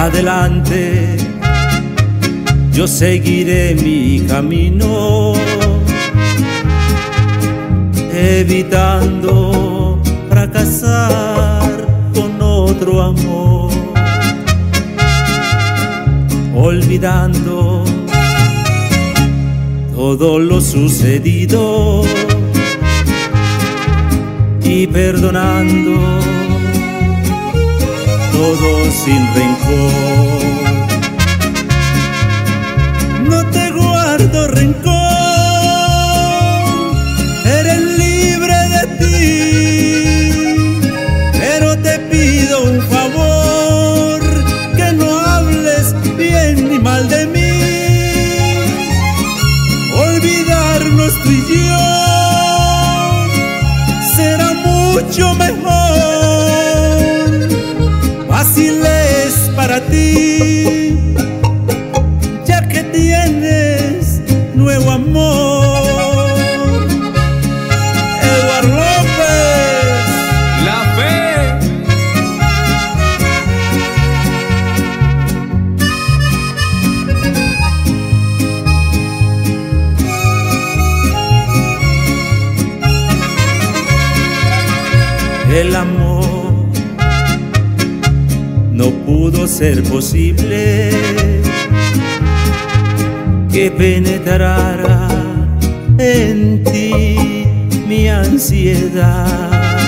Adelante, yo seguiré mi camino, evitando fracasar con otro amor, olvidando todo lo sucedido y perdonando todo sin rencor. No te guardo rencor, eres libre de ti, pero te pido un favor, que no hables bien ni mal de mí. Olvidarnos tú y yo será mucho mejor. Fácil es para ti, ya que tienes nuevo amor. Eduardo López, La Fe. El amor no pudo ser posible que penetrara en ti mi ansiedad,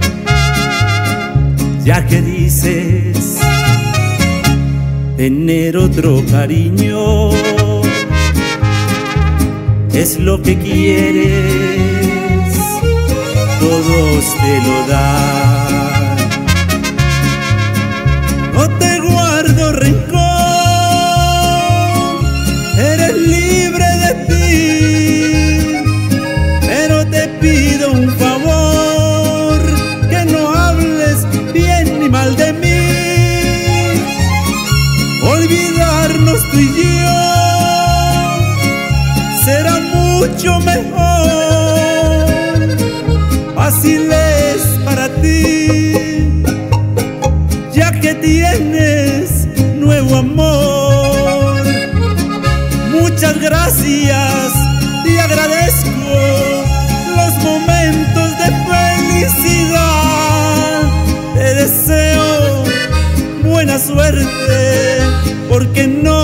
ya que dices tener otro cariño es lo que quieres, todos te lo dan. No te guardo rencor, eres libre de ti, pero te pido un favor, que no hables bien ni mal de mí. Olvidarnos tú y yo será mucho mejor. Fácil es para ti, ya que tienes nuevo amor. Muchas gracias y agradezco los momentos de felicidad. Te deseo buena suerte, porque no